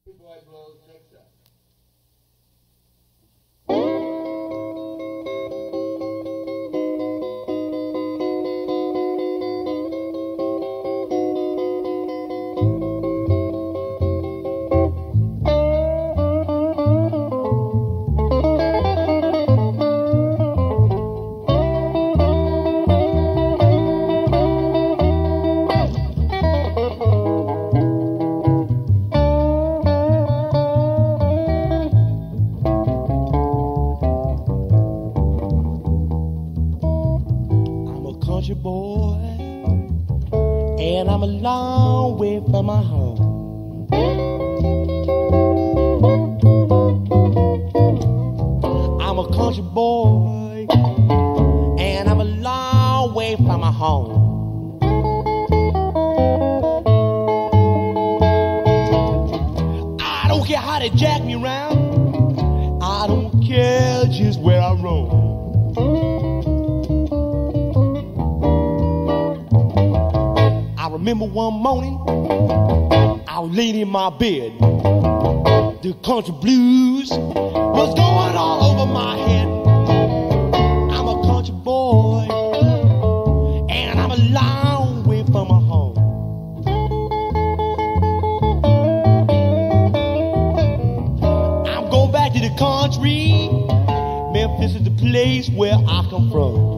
Boy blows next up. From my home, I'm a country boy, and I'm a long way from my home. I don't care how they jack me around, I don't care just where I roam. I remember one morning I was laying in my bed. The country blues was going all over my head. I'm a country boy, and I'm a long way from my home. I'm going back to the country. Memphis is the place where I come from.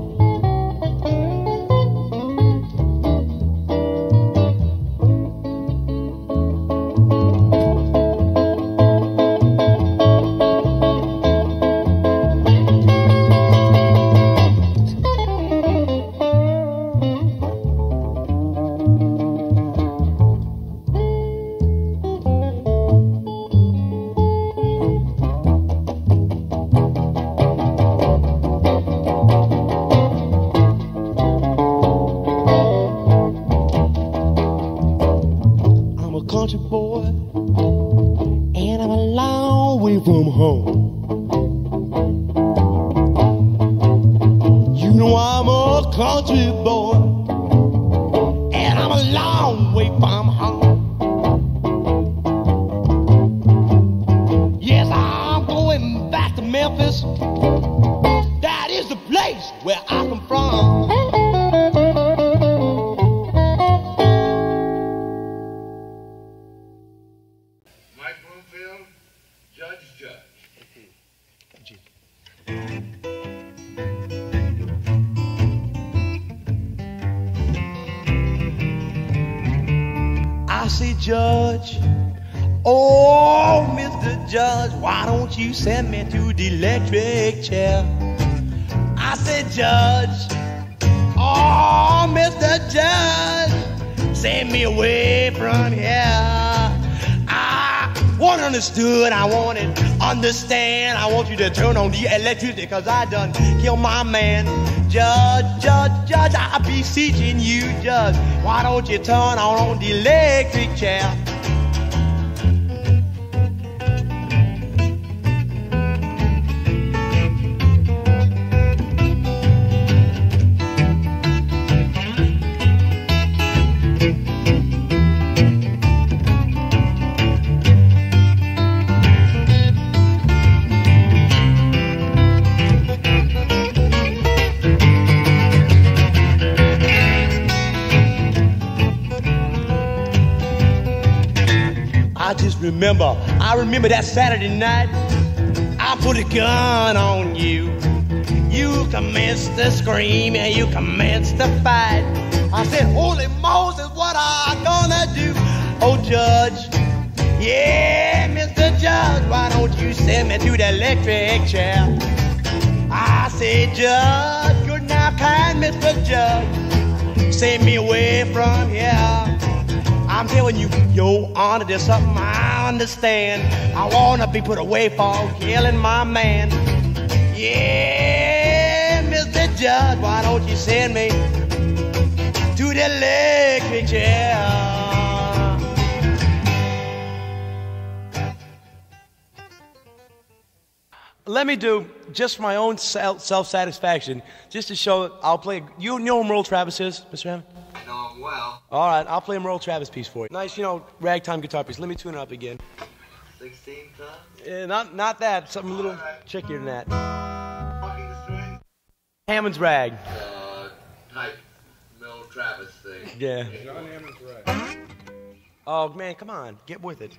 Mike Bloomfield, Judge. I say, Judge, oh, Mr. Judge, why don't you send me to the electric chair? I said, Judge, oh, Mr. Judge, send me away from here. I want understood, I want it understand. I want you to turn on the electricity, because I done killed my man. Judge, I beseeching you, Judge, why don't you turn on the electric chair? I remember that Saturday night, I put a gun on you. You commenced to scream and you commenced to fight. I said, Holy Moses, what I gonna do? Oh, Judge, yeah, Mr. Judge, why don't you send me to the electric chair? I said, Judge, good now, kind Mr. Judge, send me away from here. I'm telling you, Your Honor, there's something I understand. I wanna be put away for killing my man. Yeah, Mr. Judge, why don't you send me to the electric chair? Let me do just my own self-satisfaction, just to show. I'll play. You know who Merle Travis is, Mr. Hammond? I know him well. All right, I'll play a Merle Travis piece for you. Nice, ragtime guitar piece. Let me tune it up again. 16 tons? Yeah, not that. Something a little trickier than that. Walking the string? Hammond's rag. Type Mel Travis thing. Yeah. John Hammond's rag. Oh, man, come on. Get with it.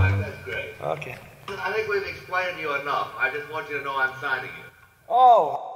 Okay. I think we've explained to you enough. I just want you to know I'm signing you. Oh.